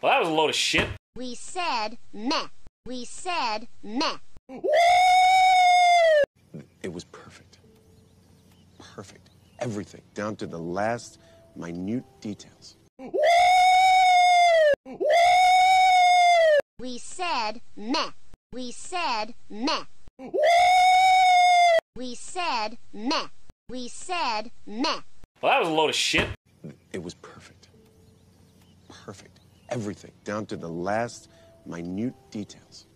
Well, that was a load of shit. We said meh. We said meh. It was perfect. Perfect. Everything, down to the last minute details. We said meh. We said meh. We said meh. We said meh. Well, that was a load of shit. It was perfect. Perfect. Everything, down to the last minute details.